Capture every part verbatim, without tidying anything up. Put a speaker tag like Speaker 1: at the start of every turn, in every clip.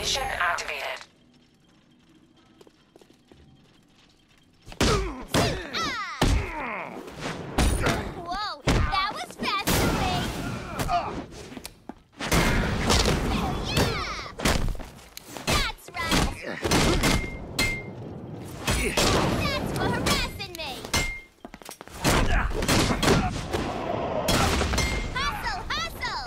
Speaker 1: Simulation activated.
Speaker 2: Whoa, that was fast for me. Oh, yeah! That's right. That's for harassing me. Hustle, hustle.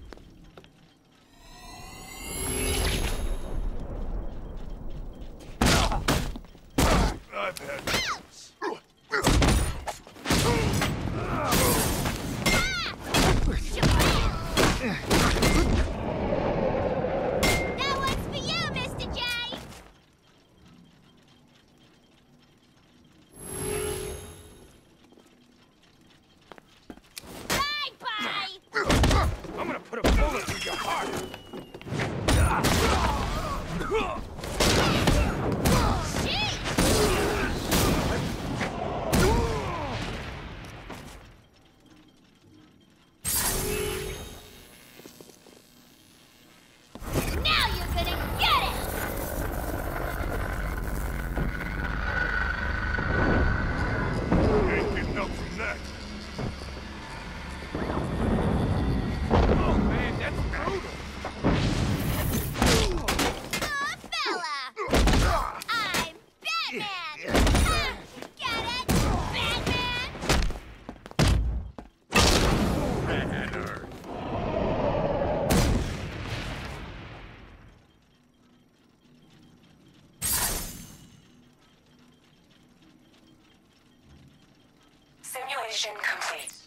Speaker 3: I've had
Speaker 2: That one's for you, Mister J! Bye-bye!
Speaker 3: I'm gonna put a bullet through your heart.
Speaker 2: Sheesh! Now you're gonna get it!
Speaker 3: Ain't getting up from that. Oh man, that's brutal.
Speaker 2: Oh, fella! I'm Batman! Ha! Get it? Batman!
Speaker 3: That hurt.
Speaker 1: Simulation complete.